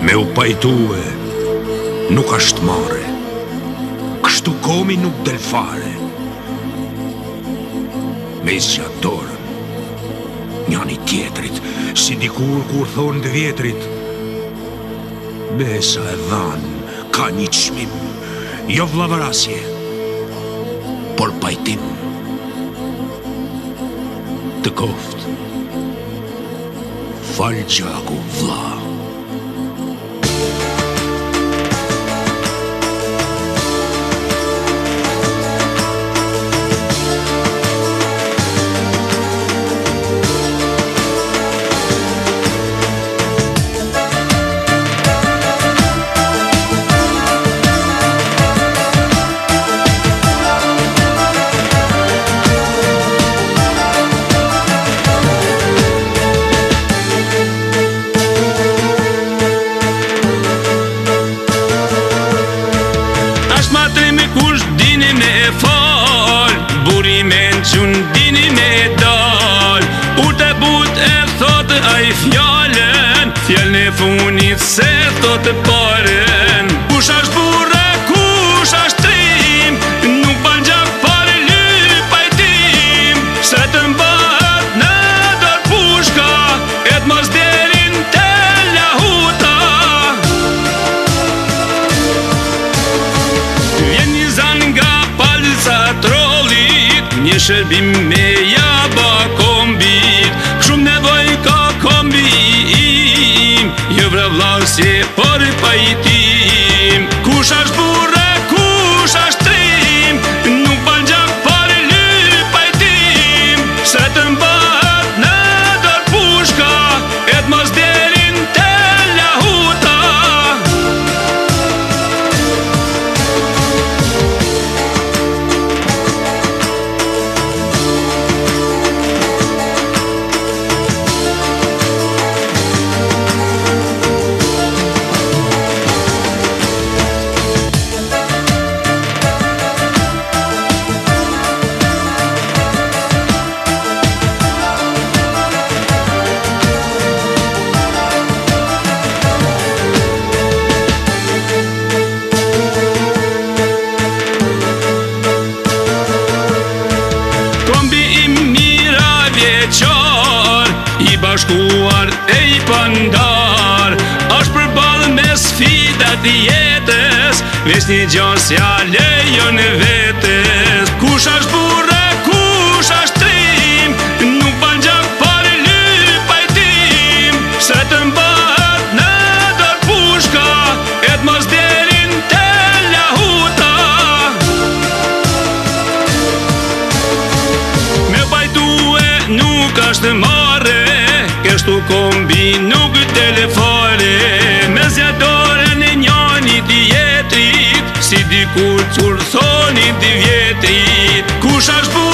Me u pajtue nuk ashtë mare, kështu komi nuk del fare. Me zgjat dorën njani tjetrit, si dikur kur thonë të vjetrit. Besa e dhanë ka një çmim, jo vllavarasje, por pajtim. Të koft, fal gjaku vlla. Kush dini me e fal, buri me në qun dini me e dal. Ut e but e thot a i fjallën, fjallën e funit se thot e paren. Kush ashtë burre, kush ashtë trim, nuk ban gjak pare ly pajtim. Se të mbahet në dër pushka, e të mos derin të lahuta. Një shërbim me jaba kombit, shumë nevoj ka kombi im, jo vrevlasje për pajtim. Kush ashtë burre, kush ashtë trim, nuk ban gjak për ly pajtim. Se të mbahet në dër pushka, e të mos derin të lahuta. I bashkuar e i pandar, është përballë me sfidat jetës, veç një gjasja lejon vetes. Kush ashtë burre, kush ashtë trim, nuk ban gjak për ly pajtim. Se të mbahet në dër pushka, e të mos derin të lahuta. Me pajtue nuk ashtë mare, kështu kombi nuk telefare. Me zjadore në njani tjetrit, si dikur qurthoni të vjetrit. Kush ashtë